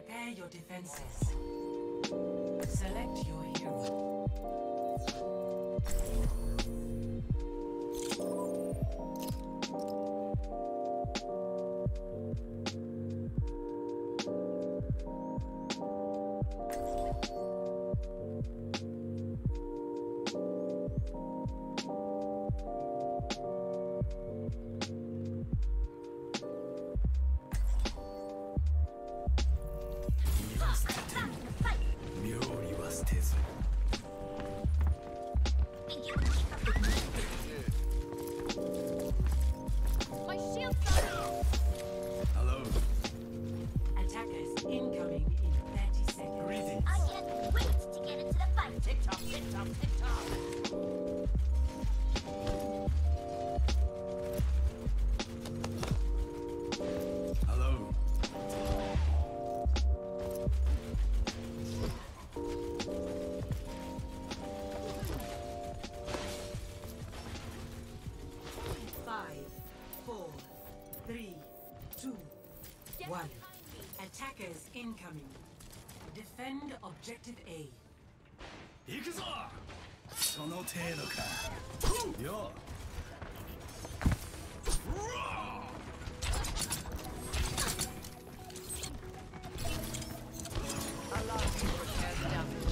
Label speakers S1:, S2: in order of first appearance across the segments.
S1: Prepare your defenses. Select your hero. Attackers incoming. Defend objective A.
S2: 行くぞ。その程度か。よ。
S1: Allow me to repair the damage.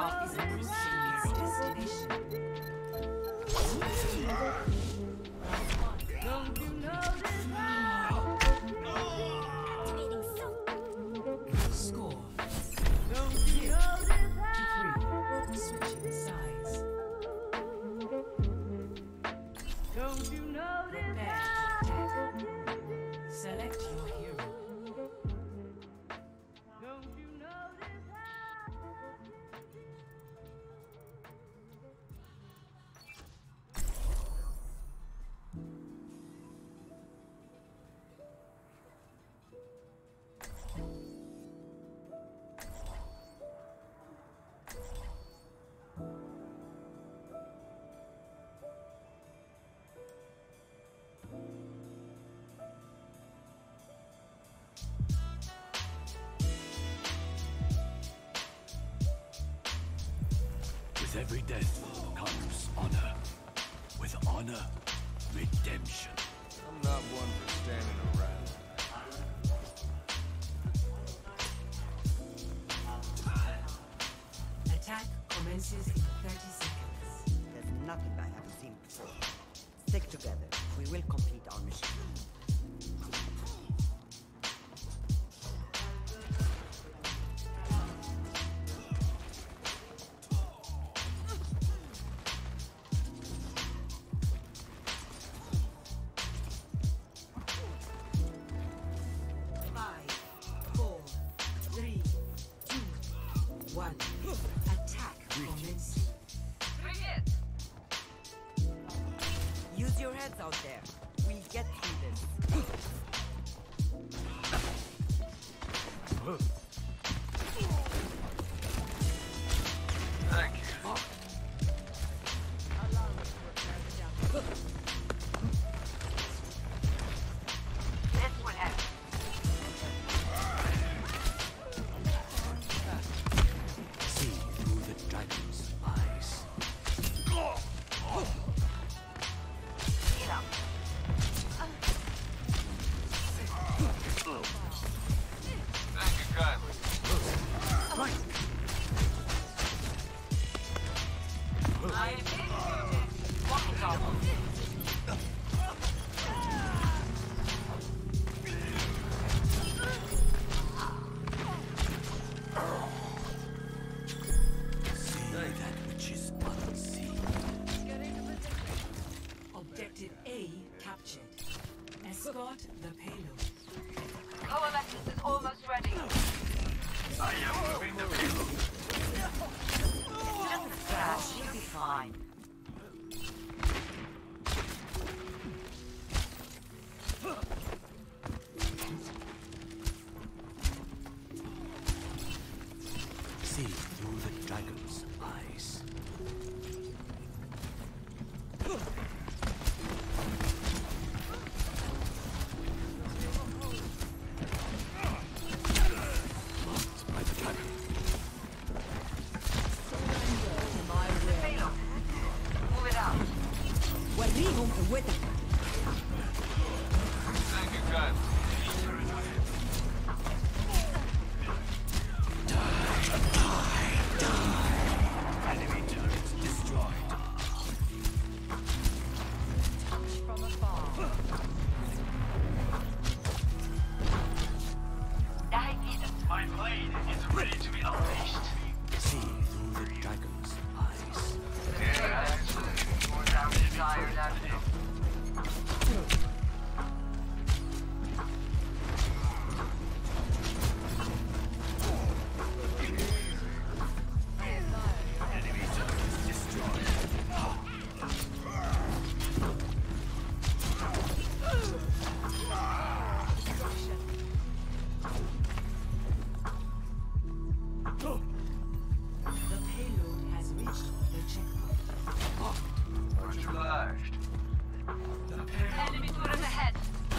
S1: Aircraft is approaching its destination.
S3: Don't you notice how?
S1: Score
S3: Don't you notice how?
S1: 3. Switching sides.
S3: Don't you notice
S1: Prepare
S3: how?
S1: to attack. Select your hero.
S3: Don't you notice how?
S2: With every death comes honor. With honor, redemption.
S4: I'm not one for standing around.
S1: Attack commences in 30 seconds.
S5: There's nothing I haven't seen before. Stick together. We will complete our mission.
S1: 1. Attack commencing.
S5: Use your heads out there. We'll get through this.
S4: Thank you.
S2: See through the dragon's eyes.
S4: Thank you kindly.
S2: See that which is unseen.
S1: Objective A captured. Escort the payload.
S6: Coalescence is almost ready.
S4: I am moving the payload.
S6: Just crash, you'll be fine.
S2: See through the dragon's eyes. Marked by the dragon.
S6: Payload. Move it out.
S4: Thank you kindly.
S2: Enemy turrets destroyed.
S6: From afar.
S4: My blade is ready to be unleashed.
S2: See through the dragon's eyes.
S4: Yes.
S6: More down desired avenue.
S2: Enemy turrets destroyed.
S1: The payload has reached the checkpoint.
S4: Much obliged.
S6: Enemy turret ahead.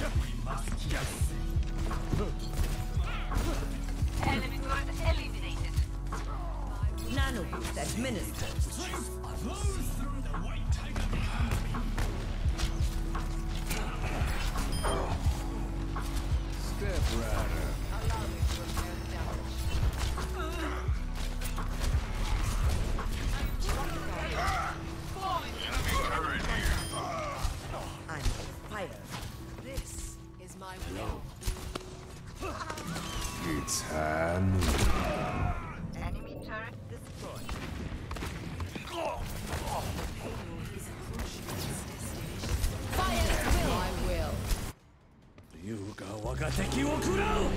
S6: Enemy turret eliminated.
S5: Nano boost administered.
S4: Step right up.
S5: Enemy turret destroyed.
S3: I will.
S2: 龍が我が敵を食らう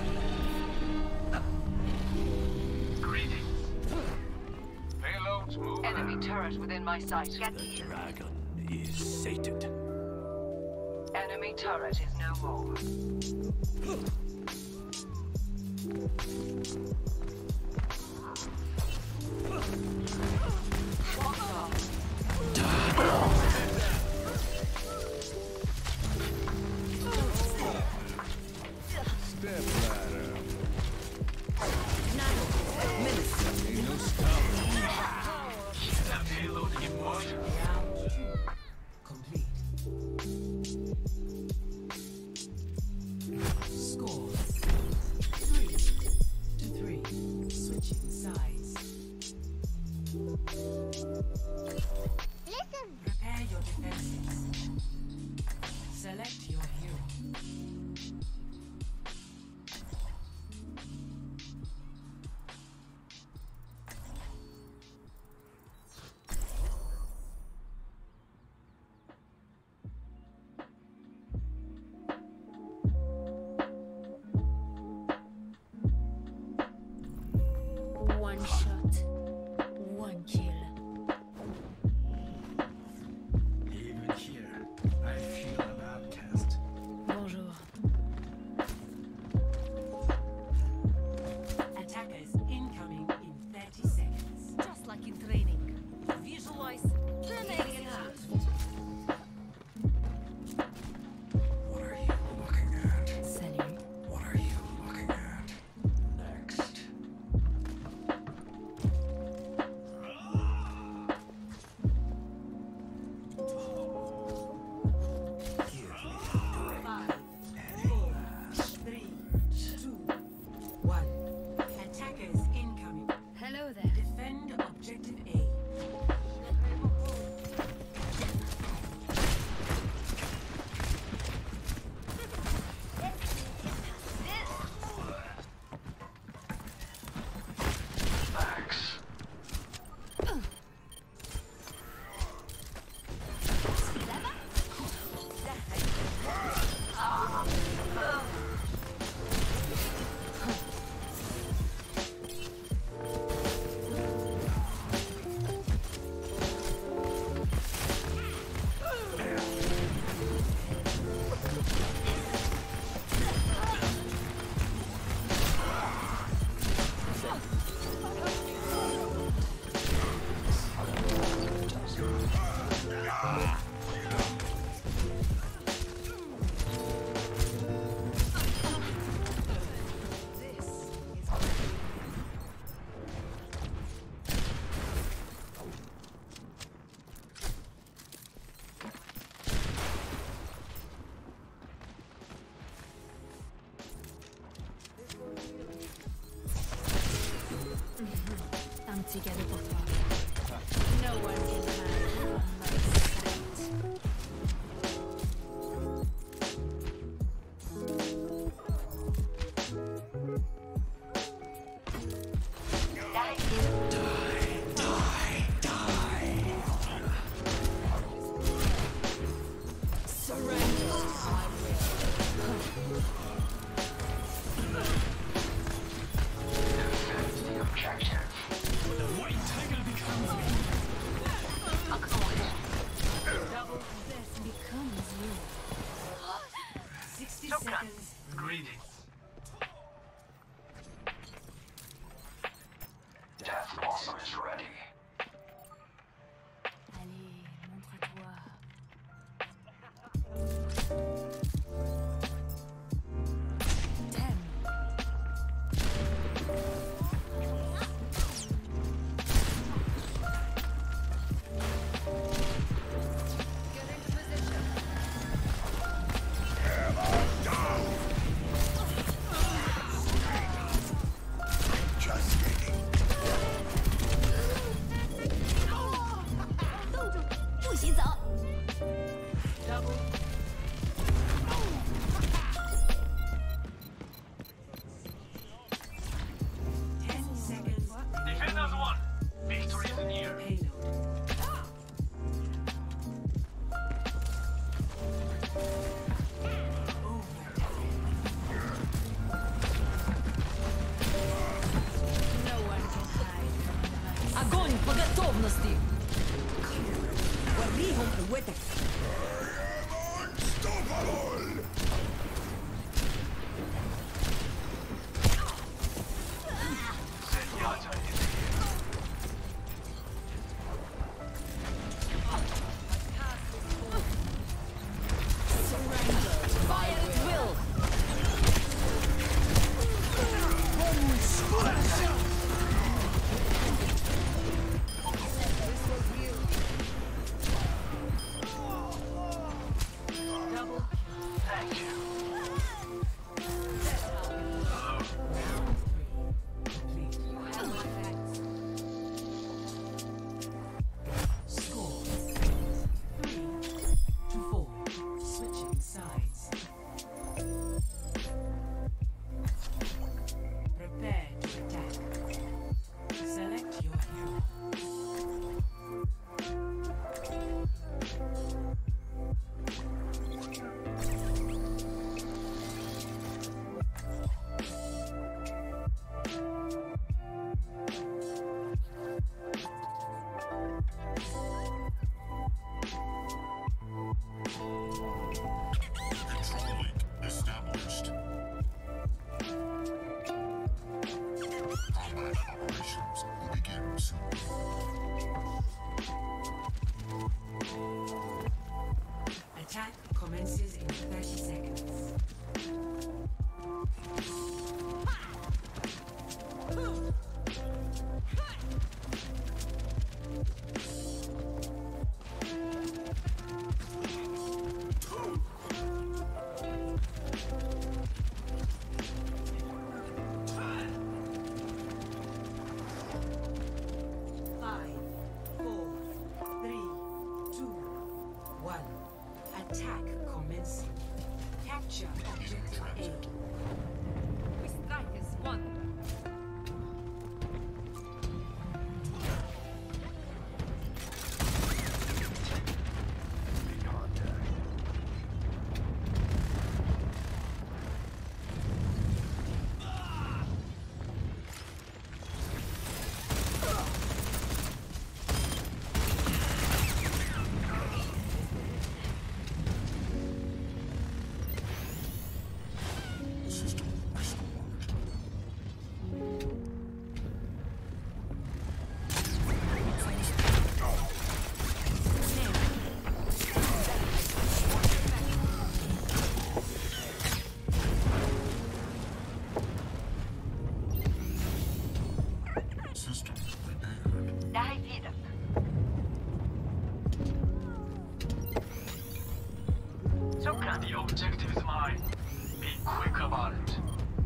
S4: Greetings. Payloads move.
S6: Enemy turret within my sight.
S2: The dragon is sated.
S6: Enemy turret is no more.
S2: Step ladder.
S4: That payload immortal.
S1: Round 2 complete. Scores 3-3. Switching sides. Prepare your defenses. Select your hero.
S7: One shot, one kill.
S2: Even here, I feel an outcast.
S7: Bonjour.
S1: Attackers incoming in 30 seconds.
S7: Just like in training. Visualize the next out.
S2: What are you looking at?
S7: Salut.
S2: What are you looking at? Next. Give me a break.
S1: 5, 4, 3, 2, 1. Attackers incoming.
S7: Hello there.
S1: Defend objective A.
S4: Thanks.
S7: I'm together pour toi. No one can hide from my sight.
S4: Defend the objective.
S2: The white
S5: готовности. وريهم قوتك.
S1: Attack commences in 30 seconds. Five, four, three, two, one. Attack commencing. Capture objective A.
S3: We strike as one.
S6: ده هيفيدك. شكرا.
S4: The objective is mine. Be quick about it.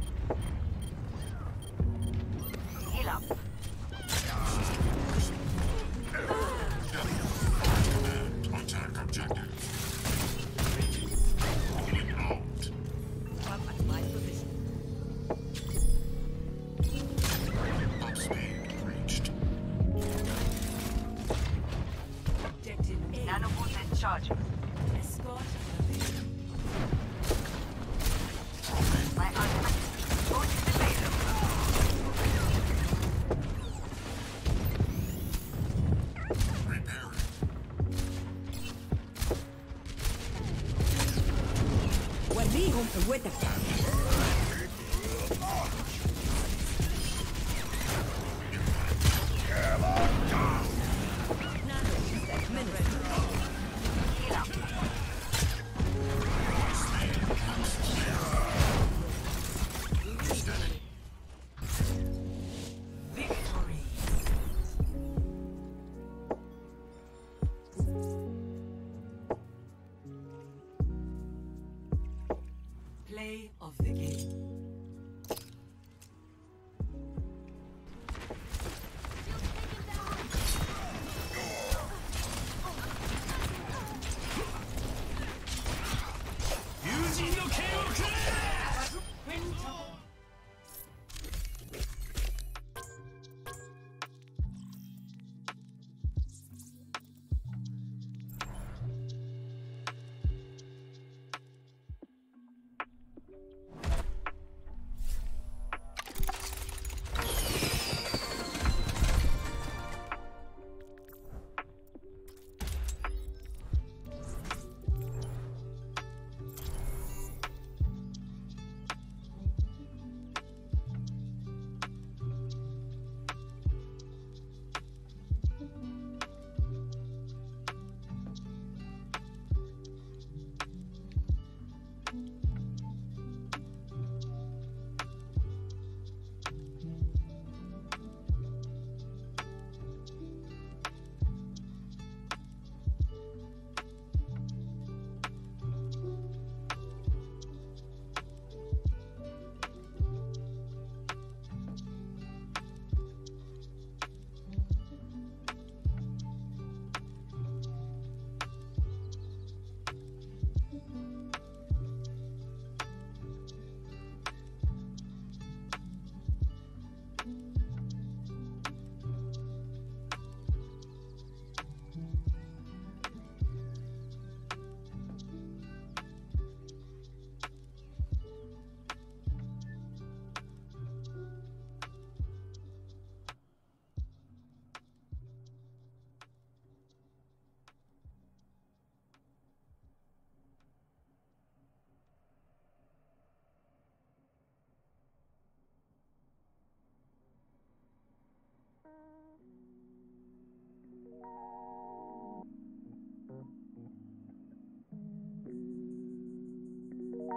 S6: Heal up.
S8: Attack objective. Rolling out.
S5: Up at my position.
S8: Top speed reached.
S1: Objective A.
S6: Nanoboost charging.
S1: Escort.
S6: My ultimate boost is available.
S8: Repairing.
S5: وريهم قوتك.
S6: Heal up.
S1: Victory. Play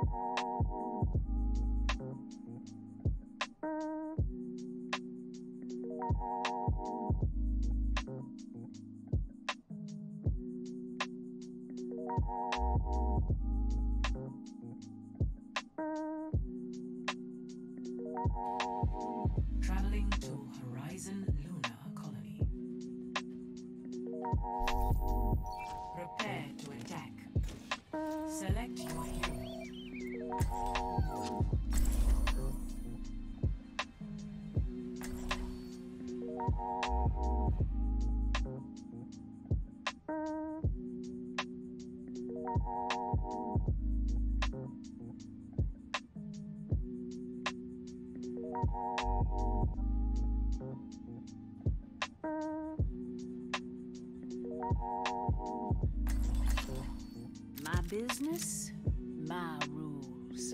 S1: Traveling to Horizon Lunar Colony. Prepare to attack. Select your hero.
S7: My business, my rules.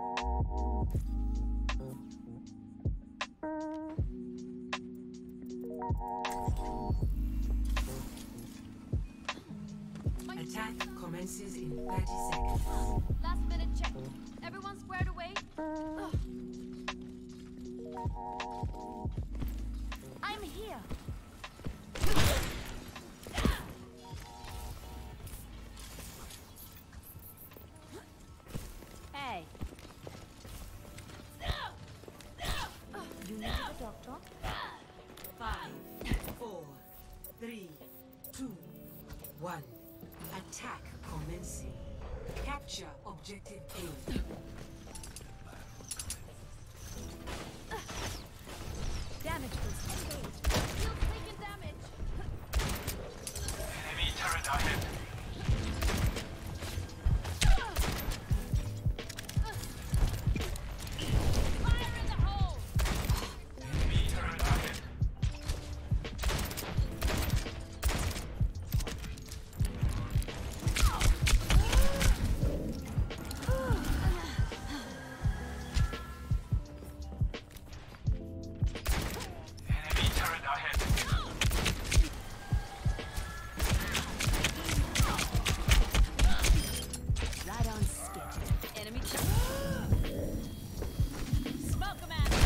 S1: Attack commences in 30 seconds.
S3: Last minute check. Everyone squared away? Ugh. I'm here. Hey. You need a doctor?
S1: 5, 4, 3, 2, 1. Attack commencing. Capture objective A.
S3: Damage boost engaged. Shield taking damage.
S4: Enemy turret ahead.
S3: Fire in the hole.
S4: Enemy turret ahead. Enemy turret ahead.
S3: Right on schedule. Enemy smoke him out.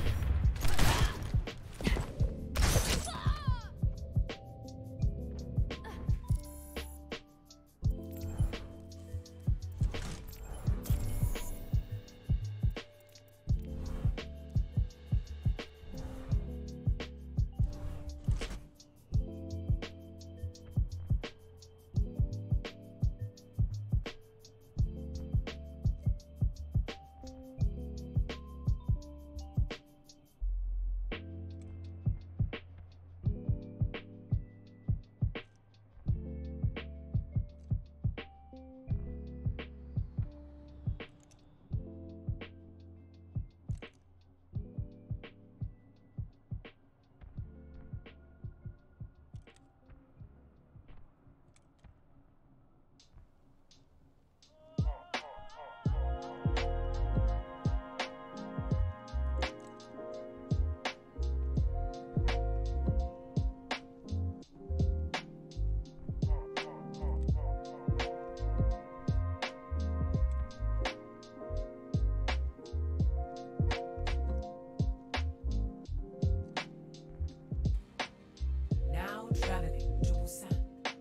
S1: Now traveling to Busan.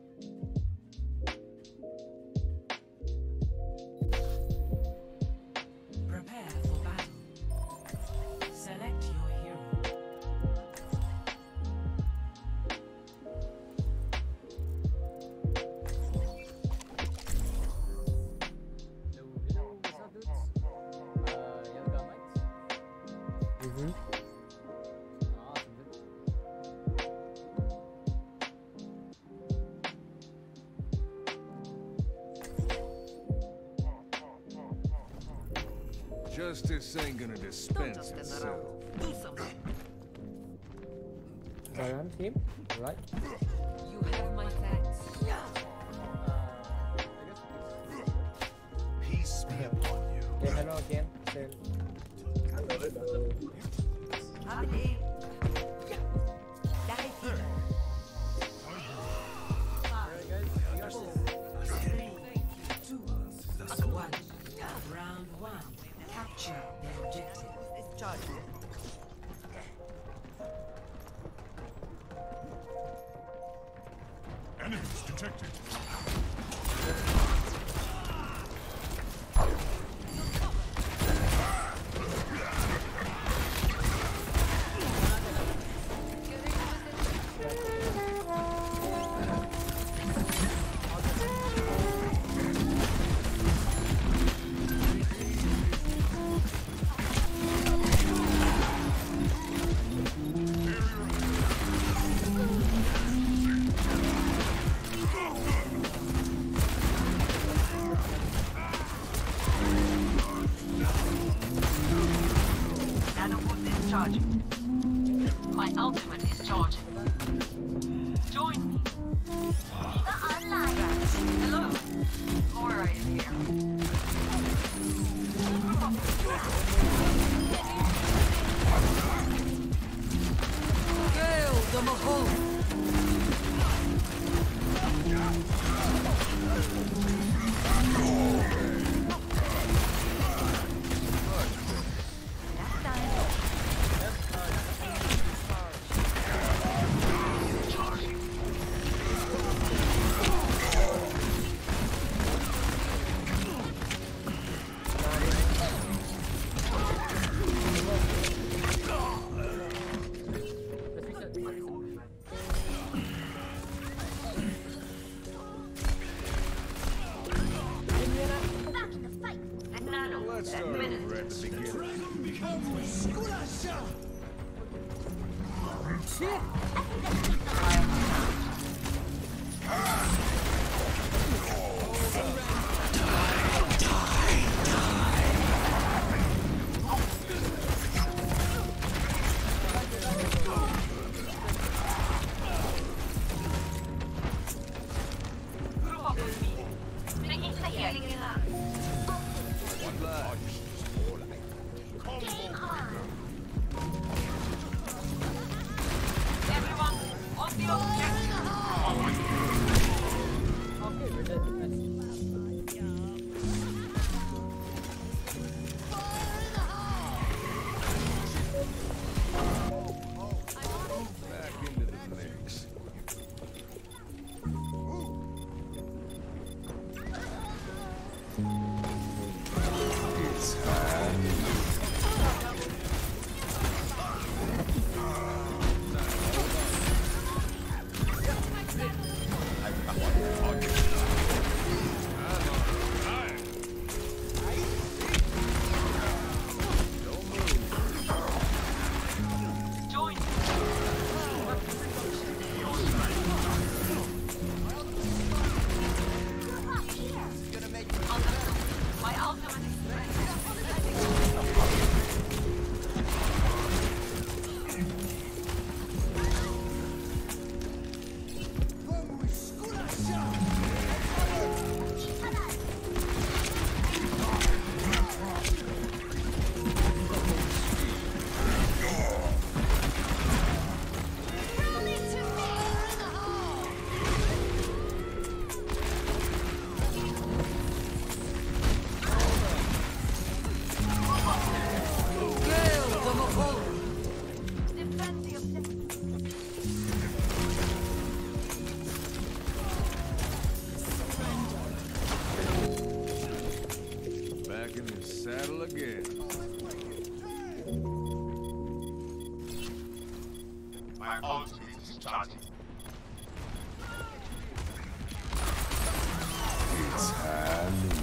S1: Prepare for battle. Select your hero.
S9: Hello, what's up, dudes? Y'all got mics? Awesome, dude.
S2: Justice ain't gonna dispense itself.
S5: Do something.
S9: Ryan, team, right?
S1: You have my thanks.
S2: Peace be upon you.
S9: Say hello again. Say
S5: Hadi. Dahil sila.
S9: Alright, guys, you got this.
S1: 3, 2, 1. Round
S2: detected.
S6: Charging. My ultimate is charging. Join me. Hello. Moira is here. Gale the Mahal.
S2: Let's start over at the beginning.
S6: Everyone, on the objective.
S9: Okay, we're dead.
S2: Back into the mix. It's
S6: Join me. My ultimate is ready. Defend the objective.
S2: back in the saddle again.
S8: My ultimate is charging.
S2: It's Halloween.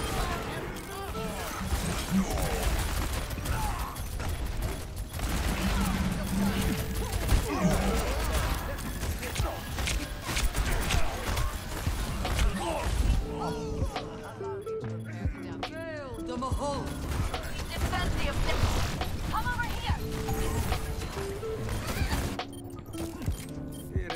S6: Gale the Mahal. Defend the objective. Come over here.
S2: It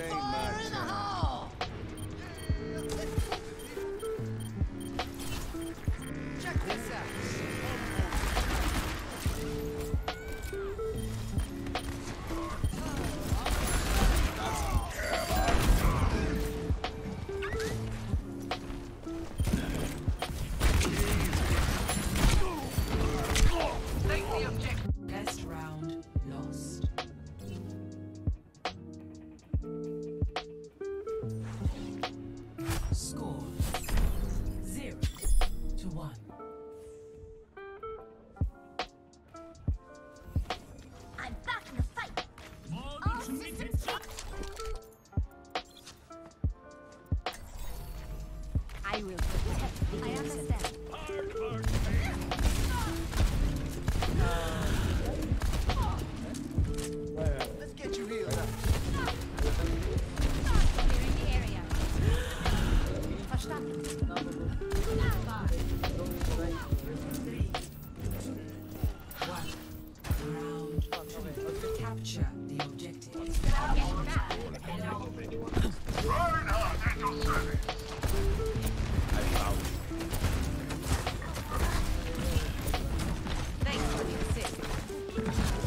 S3: I will protect the innocent.
S2: Let's get you healed up.
S3: Clearing the area. Verstanden.
S1: Round two. Capture the objective.
S3: Get back.
S8: Reinhardt at your service.
S6: Thanks for the assist.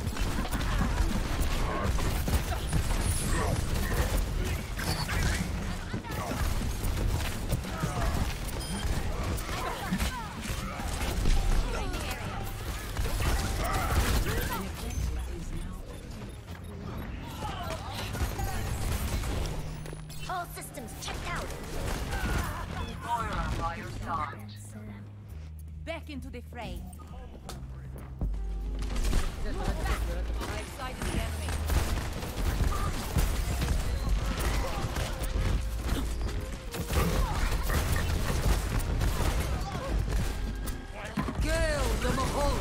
S3: All systems checked out.
S6: Moira by your side.
S3: Back into the fray.
S6: I've sighted the enemy. Girl, the Mahol.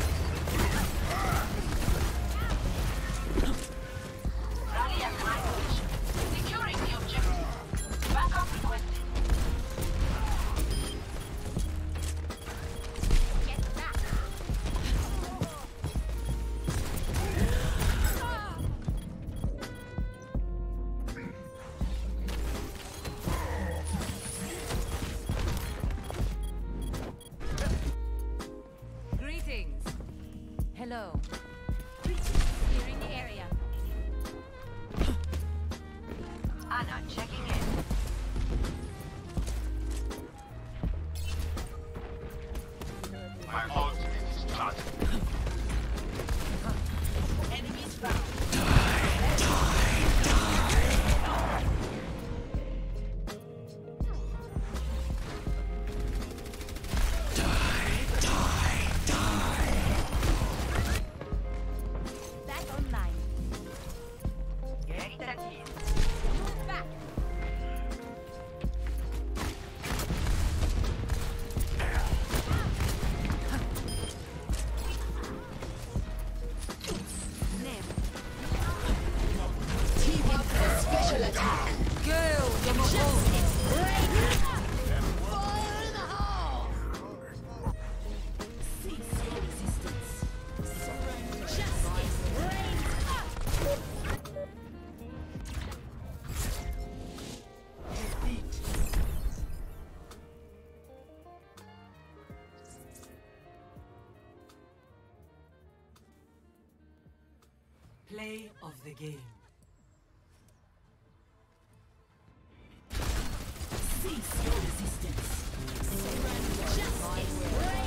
S6: Rally at my position. Securing the objective. Backup requested.
S3: Get back.
S6: Greetings.
S3: Hello. Clearing the area.
S6: Anna checking in.
S8: My ult is charging.
S6: Enemies found.
S3: Back online.
S6: Getting that heal.
S3: Move back.
S6: Special attack. Girl, the Mahol.
S1: Play of the game. Cease your resistance.
S3: Justice reigns.